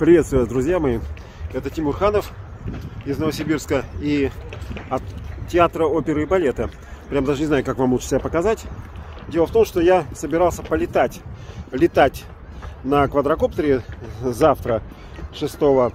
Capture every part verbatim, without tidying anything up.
Приветствую вас, друзья мои. Это Тимур Ханов из Новосибирска и от театра оперы и балета. Прям даже не знаю, как вам лучше себя показать. Дело в том, что я собирался полетать, летать на квадрокоптере завтра, шестого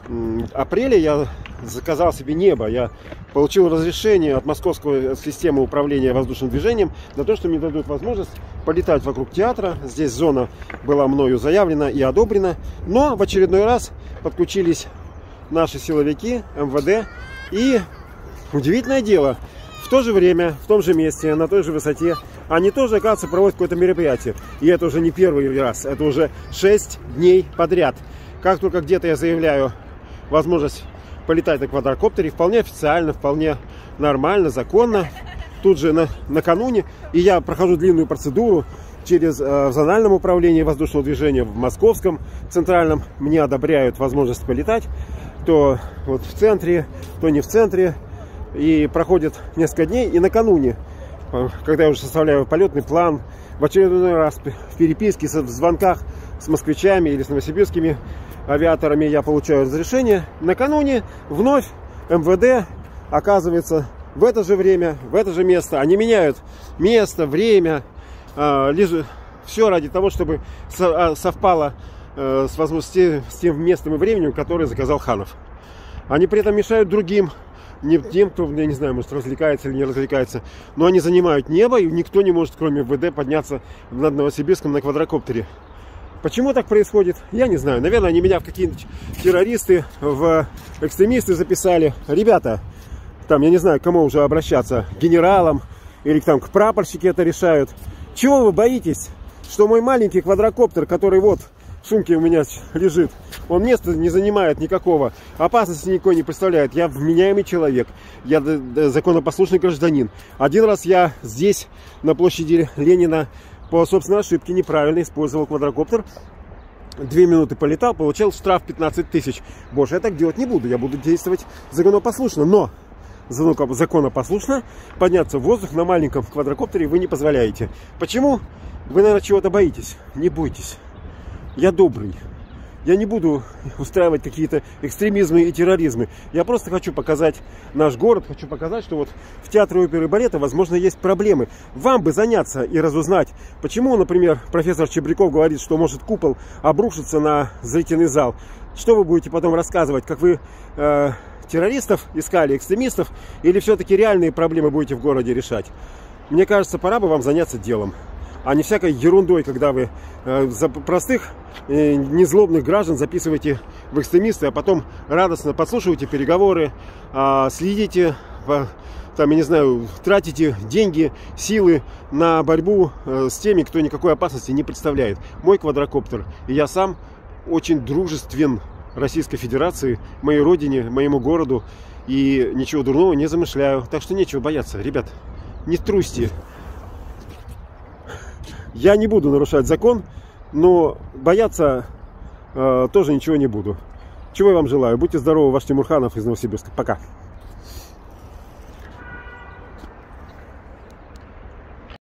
апреля. Я заказал себе небо. Я получил разрешение от Московской системы управления воздушным движением на то, что мне дадут возможность полетать вокруг театра. Здесь зона была мною заявлена и одобрена. Но в очередной раз подключились наши силовики, эм вэ дэ. И удивительное дело, в то же время, в том же месте, на той же высоте, они тоже, оказывается, проводят какое-то мероприятие. И это уже не первый раз, это уже шесть дней подряд. Как только где-то я заявляю возможность полетать на квадрокоптере, вполне официально, вполне нормально, законно, тут же на, накануне, и я прохожу длинную процедуру через э, в зональном управлении воздушного движения, в московском центральном, мне одобряют возможность полетать, то вот в центре, то не в центре, и проходит несколько дней, и накануне, когда я уже составляю полетный план, в очередной раз в переписке, в звонках с москвичами или с новосибирскими авиаторами я получаю разрешение. Накануне вновь эм вэ дэ, оказывается, в это же время, в это же место. Они меняют место, время, э, лишь все ради того, чтобы совпало э, с, возможностью, с тем местом и временем, которое заказал Ханов. Они при этом мешают другим, не тем, кто, я не знаю, может, развлекается или не развлекается, но они занимают небо, и никто не может, кроме эм вэ дэ, подняться над Новосибирском на квадрокоптере. Почему так происходит, я не знаю. Наверное, они меня в какие-нибудь террористы, в экстремисты записали. Ребята, там, я не знаю, к кому уже обращаться, к генералам или там к прапорщике это решают. Чего вы боитесь, что мой маленький квадрокоптер, который вот в сумке у меня лежит, он места не занимает никакого, опасности никакой не представляет. Я вменяемый человек, я законопослушный гражданин. Один раз я здесь, на площади Ленина, по собственной ошибке неправильно использовал квадрокоптер. Две минуты полетал, получил штраф пятнадцать тысяч. Больше я так делать не буду. Я буду действовать законопослушно. Но законопослушно подняться в воздух на маленьком квадрокоптере вы не позволяете. Почему? Вы, наверное, чего-то боитесь. Не бойтесь. Я добрый. Я не буду устраивать какие-то экстремизмы и терроризмы. Я просто хочу показать наш город, хочу показать, что вот в театре оперы и балета, возможно, есть проблемы. Вам бы заняться и разузнать, почему, например, профессор Чебряков говорит, что может купол обрушиться на зрительный зал. Что вы будете потом рассказывать, как вы э, террористов искали, экстремистов, или все-таки реальные проблемы будете в городе решать? Мне кажется, пора бы вам заняться делом, а не всякой ерундой, когда вы э, за простых, э, незлобных граждан записываете в экстремисты, а потом радостно подслушиваете переговоры, э, следите, э, там, я не знаю, тратите деньги, силы на борьбу э, с теми, кто никакой опасности не представляет. Мой квадрокоптер и я сам очень дружествен Российской Федерации, моей родине, моему городу, и ничего дурного не замышляю. Так что нечего бояться, ребят, не трусьте. Я не буду нарушать закон, но бояться э, тоже ничего не буду. Чего я вам желаю. Будьте здоровы, ваш Тимур Ханов из Новосибирска. Пока.